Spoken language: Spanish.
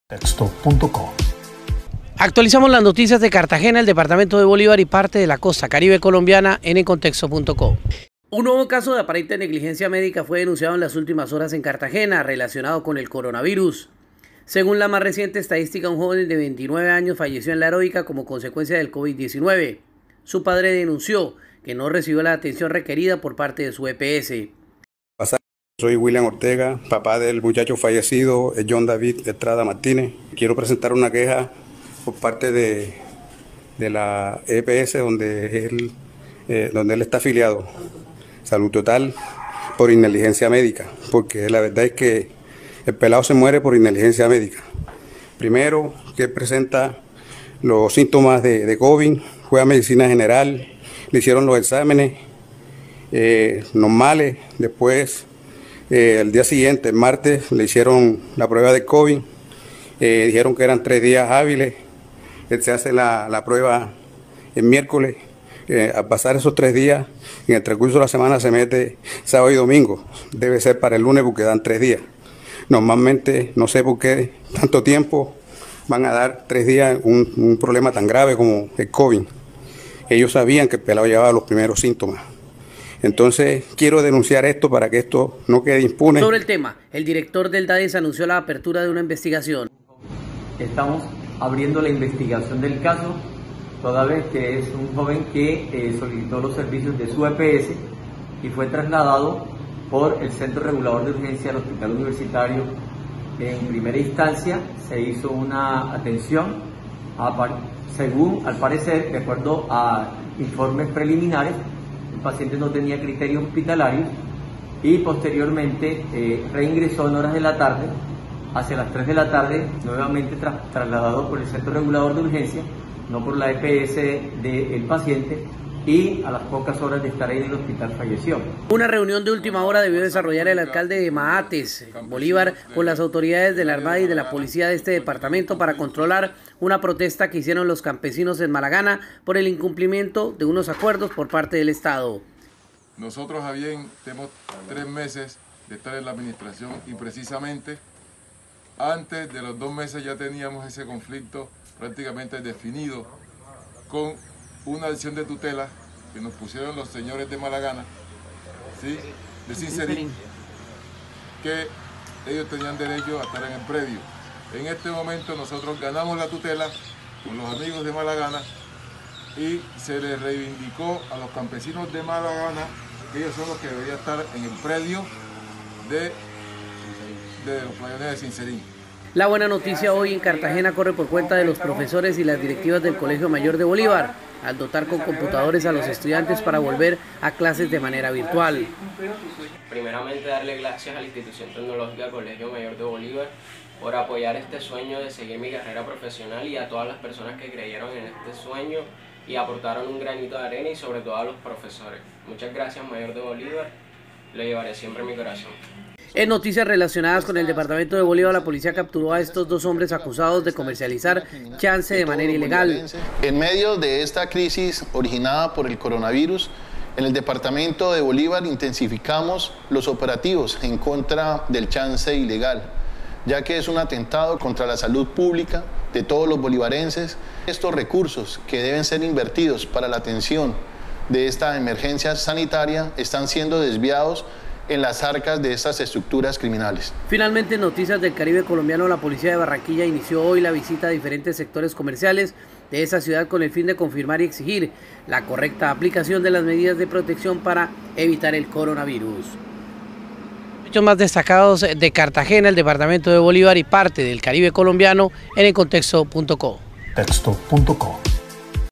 Texto.co. Actualizamos las noticias de Cartagena, el departamento de Bolívar y parte de la costa caribe colombiana en elcontexto.co. Un nuevo caso de aparente negligencia médica fue denunciado en las últimas horas en Cartagena relacionado con el coronavirus. Según la más reciente estadística, un joven de 29 años falleció en La Heroica como consecuencia del COVID-19. Su padre denunció que no recibió la atención requerida por parte de su EPS. Soy William Ortega, papá del muchacho fallecido, John David Estrada Martínez. Quiero presentar una queja por parte de la EPS donde él está afiliado, Salud Total, por negligencia médica, porque la verdad es que el pelado se muere por negligencia médica. Primero, que él presenta los síntomas de COVID, fue a medicina general, le hicieron los exámenes normales, después el día siguiente, el martes, le hicieron la prueba de COVID, dijeron que eran 3 días hábiles, él se hace la prueba el miércoles, al pasar esos 3 días, en el transcurso de la semana se mete sábado y domingo, debe ser para el lunes porque dan 3 días. Normalmente, no sé por qué tanto tiempo van a dar 3 días un problema tan grave como el COVID. Ellos sabían que el pelado llevaba los primeros síntomas. Entonces, quiero denunciar esto para que esto no quede impune. Sobre el tema, el director del DADES anunció la apertura de una investigación. Estamos abriendo la investigación del caso, toda vez que es un joven que solicitó los servicios de su EPS y fue trasladado por el Centro Regulador de Urgencia al Hospital Universitario. En primera instancia se hizo una atención, según al parecer, de acuerdo a informes preliminares, el paciente no tenía criterios hospitalarios y posteriormente reingresó en horas de la tarde, hacia las 3 de la tarde, nuevamente trasladado por el Centro Regulador de Urgencia, no por la EPS del paciente, y a las pocas horas de estar ahí en el hospital falleció. Una reunión de última hora debió desarrollar el alcalde de Maates, Bolívar, con las autoridades de la Armada y de la Policía de este departamento para controlar una protesta que hicieron los campesinos en Malagana por el incumplimiento de unos acuerdos por parte del Estado. Nosotros, Javier, tenemos 3 meses de estar en la administración y precisamente antes de los 2 meses ya teníamos ese conflicto prácticamente definido con una acción de tutela que nos pusieron los señores de Malagana, ¿sí?, de Sincerín, que ellos tenían derecho a estar en el predio. En este momento nosotros ganamos la tutela con los amigos de Malagana y se les reivindicó a los campesinos de Malagana que ellos son los que deberían estar en el predio de los playones de Sincerín. La buena noticia hoy en Cartagena corre por cuenta de los profesores y las directivas del Colegio Mayor de Bolívar, al dotar con computadores a los estudiantes para volver a clases de manera virtual. Primeramente, darle gracias a la institución tecnológica Colegio Mayor de Bolívar por apoyar este sueño de seguir mi carrera profesional y a todas las personas que creyeron en este sueño y aportaron un granito de arena y sobre todo a los profesores. Muchas gracias, Mayor de Bolívar, lo llevaré siempre en mi corazón. En noticias relacionadas con el departamento de Bolívar, la policía capturó a estos 2 hombres acusados de comercializar chance de manera ilegal. En medio de esta crisis originada por el coronavirus, en el departamento de Bolívar intensificamos los operativos en contra del chance ilegal, ya que es un atentado contra la salud pública de todos los bolivarenses. Estos recursos que deben ser invertidos para la atención de esta emergencia sanitaria están siendo desviados en las arcas de estas estructuras criminales. Finalmente, en Noticias del Caribe colombiano, la policía de Barranquilla inició hoy la visita a diferentes sectores comerciales de esa ciudad con el fin de confirmar y exigir la correcta aplicación de las medidas de protección para evitar el coronavirus. Hechos más destacados de Cartagena, el departamento de Bolívar y parte del Caribe colombiano en elcontexto.co. Texto.co.